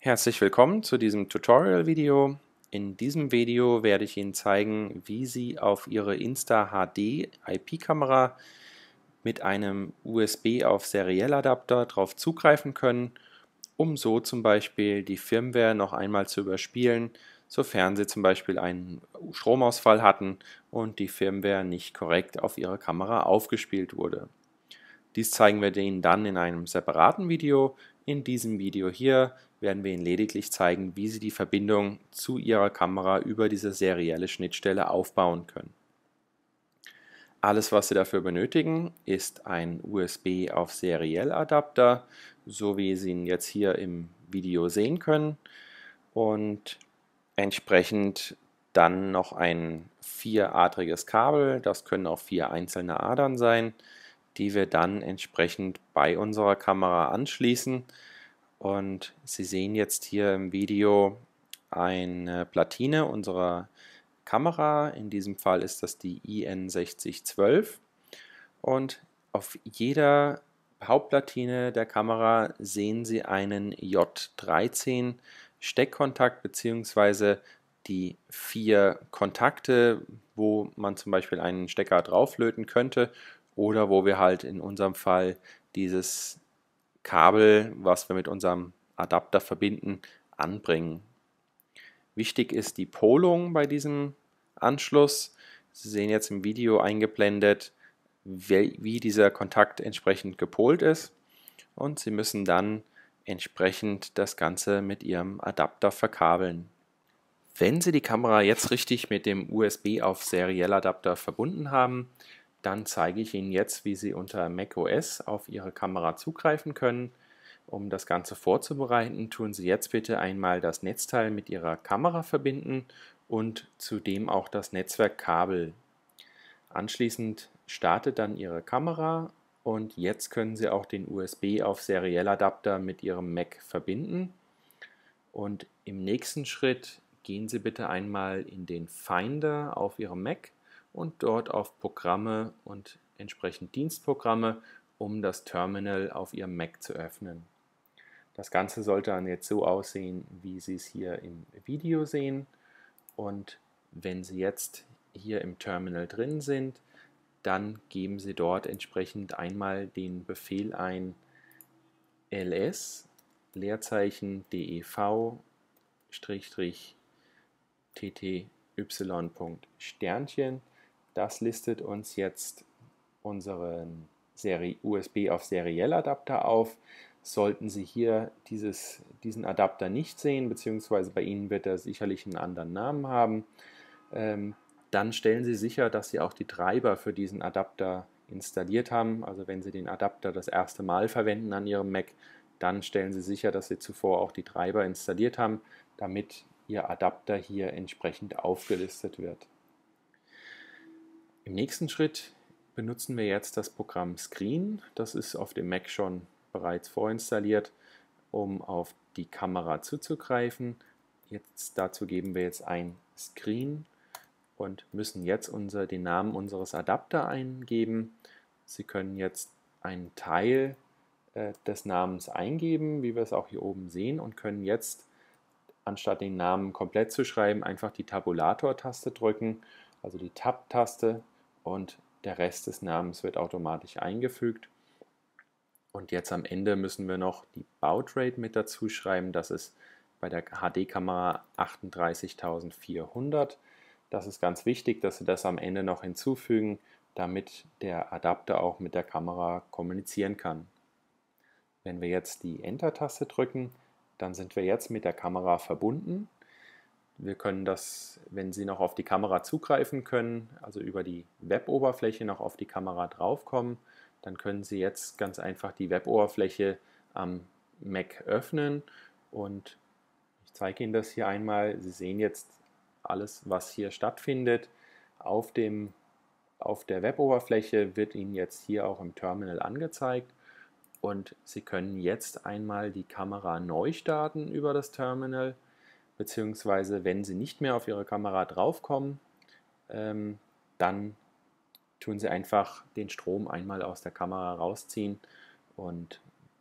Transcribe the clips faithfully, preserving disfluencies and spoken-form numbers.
Herzlich willkommen zu diesem Tutorial-Video. In diesem Video werde ich Ihnen zeigen, wie Sie auf Ihre Insta-H D I P-Kamera mit einem U S B auf Seriell-Adapter darauf zugreifen können, um so zum Beispiel die Firmware noch einmal zu überspielen, sofern Sie zum Beispiel einen Stromausfall hatten und die Firmware nicht korrekt auf Ihrer Kamera aufgespielt wurde. Dies zeigen wir Ihnen dann in einem separaten Video. In diesem Video hier werden wir Ihnen lediglich zeigen, wie Sie die Verbindung zu Ihrer Kamera über diese serielle Schnittstelle aufbauen können. Alles, was Sie dafür benötigen, ist ein U S B auf Seriell-Adapter, so wie Sie ihn jetzt hier im Video sehen können, und entsprechend dann noch ein vieradriges Kabel. Das können auch vier einzelne Adern sein, die wir dann entsprechend bei unserer Kamera anschließen. Und Sie sehen jetzt hier im Video eine Platine unserer Kamera. In diesem Fall ist das die I N sechzig zwölf. Und auf jeder Hauptplatine der Kamera sehen Sie einen J dreizehn Steckkontakt bzw. die vier Kontakte, wo man zum Beispiel einen Stecker drauflöten könnte oder wo wir halt in unserem Fall dieses Kabel, was wir mit unserem Adapter verbinden, anbringen. Wichtig ist die Polung bei diesem Anschluss. Sie sehen jetzt im Video eingeblendet, wie dieser Kontakt entsprechend gepolt ist, und Sie müssen dann entsprechend das Ganze mit Ihrem Adapter verkabeln. Wenn Sie die Kamera jetzt richtig mit dem U S B auf Seriell-Adapter verbunden haben, dann zeige ich Ihnen jetzt, wie Sie unter macOS auf Ihre Kamera zugreifen können. Um das Ganze vorzubereiten, tun Sie jetzt bitte einmal das Netzteil mit Ihrer Kamera verbinden und zudem auch das Netzwerkkabel. Anschließend startet dann Ihre Kamera und jetzt können Sie auch den U S B auf Seriell-Adapter mit Ihrem Mac verbinden. Und im nächsten Schritt gehen Sie bitte einmal in den Finder auf Ihrem Mac und dort auf Programme und entsprechend Dienstprogramme, um das Terminal auf Ihrem Mac zu öffnen. Das Ganze sollte dann jetzt so aussehen, wie Sie es hier im Video sehen. Und wenn Sie jetzt hier im Terminal drin sind, dann geben Sie dort entsprechend einmal den Befehl ein ls Leerzeichen dev Strich tty Sternchen. Das listet uns jetzt unseren Serie U S B auf Seriell-Adapter auf. Sollten Sie hier dieses, diesen Adapter nicht sehen, beziehungsweise bei Ihnen wird er sicherlich einen anderen Namen haben, ähm, dann stellen Sie sicher, dass Sie auch die Treiber für diesen Adapter installiert haben. Also wenn Sie den Adapter das erste Mal verwenden an Ihrem Mac, dann stellen Sie sicher, dass Sie zuvor auch die Treiber installiert haben, damit Ihr Adapter hier entsprechend aufgelistet wird. Im nächsten Schritt benutzen wir jetzt das Programm Screen. Das ist auf dem Mac schon bereits vorinstalliert, um auf die Kamera zuzugreifen. Jetzt, dazu geben wir jetzt ein Screen und müssen jetzt unser, den Namen unseres Adapter eingeben. Sie können jetzt einen Teil äh, des Namens eingeben, wie wir es auch hier oben sehen, und können jetzt, anstatt den Namen komplett zu schreiben, einfach die Tabulator-Taste drücken, also die Tab-Taste, und der Rest des Namens wird automatisch eingefügt. Und jetzt am Ende müssen wir noch die Bautrate mit dazu schreiben. Das ist bei der H D-Kamera achtunddreißigtausendvierhundert. Das ist ganz wichtig, dass Sie das am Ende noch hinzufügen, damit der Adapter auch mit der Kamera kommunizieren kann. Wenn wir jetzt die Enter-Taste drücken, dann sind wir jetzt mit der Kamera verbunden. Wir können das, wenn Sie noch auf die Kamera zugreifen können, also über die Web-Oberfläche noch auf die Kamera draufkommen, dann können Sie jetzt ganz einfach die Web-Oberfläche am Mac öffnen, und ich zeige Ihnen das hier einmal. Sie sehen jetzt alles, was hier stattfindet. Auf, dem, auf der Web-Oberfläche wird Ihnen jetzt hier auch im Terminal angezeigt, und Sie können jetzt einmal die Kamera neu starten über das Terminal, beziehungsweise wenn Sie nicht mehr auf Ihre Kamera draufkommen, ähm, dann tun Sie einfach den Strom einmal aus der Kamera rausziehen, und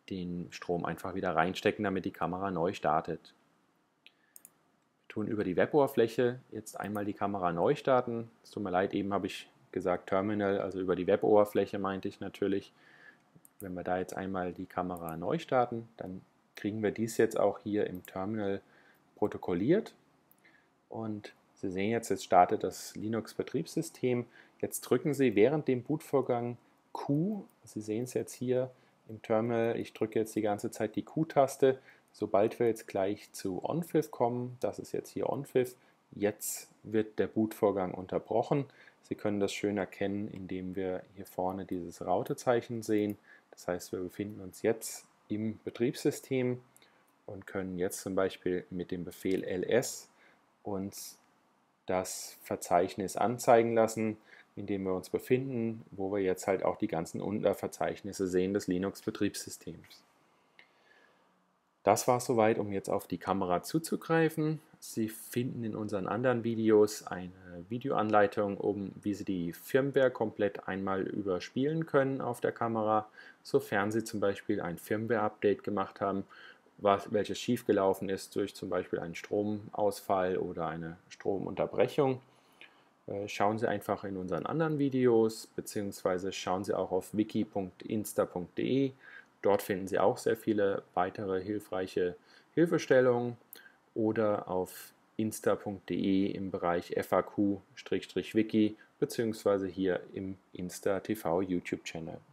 den Strom einfach wieder reinstecken, damit die Kamera neu startet. Wir tun über die Weboberfläche jetzt einmal die Kamera neu starten. Es tut mir leid, eben habe ich gesagt Terminal, also über die Weboberfläche meinte ich natürlich. Wenn wir da jetzt einmal die Kamera neu starten, dann kriegen wir dies jetzt auch hier im Terminal protokolliert. Und Sie sehen jetzt, jetzt startet das Linux-Betriebssystem. Jetzt drücken Sie während dem Bootvorgang Q. Sie sehen es jetzt hier im Terminal. Ich drücke jetzt die ganze Zeit die Q-Taste. Sobald wir jetzt gleich zu OnFIF kommen, das ist jetzt hier OnFIF, jetzt wird der Bootvorgang unterbrochen. Sie können das schön erkennen, indem wir hier vorne dieses Rautezeichen sehen. Das heißt, wir befinden uns jetzt im Betriebssystem und können jetzt zum Beispiel mit dem Befehl ls uns das Verzeichnis anzeigen lassen, in dem wir uns befinden, wo wir jetzt halt auch die ganzen Unterverzeichnisse sehen des Linux-Betriebssystems. Das war es soweit, um jetzt auf die Kamera zuzugreifen. Sie finden in unseren anderen Videos eine Videoanleitung, um wie Sie die Firmware komplett einmal überspielen können auf der Kamera, sofern Sie zum Beispiel ein Firmware-Update gemacht haben, was, welches schiefgelaufen ist durch zum Beispiel einen Stromausfall oder eine Stromunterbrechung. Schauen Sie einfach in unseren anderen Videos, beziehungsweise schauen Sie auch auf wiki punkt insta punkt de. Dort finden Sie auch sehr viele weitere hilfreiche Hilfestellungen oder auf insta punkt de im Bereich F A Q Wiki beziehungsweise hier im Insta T V YouTube-Channel.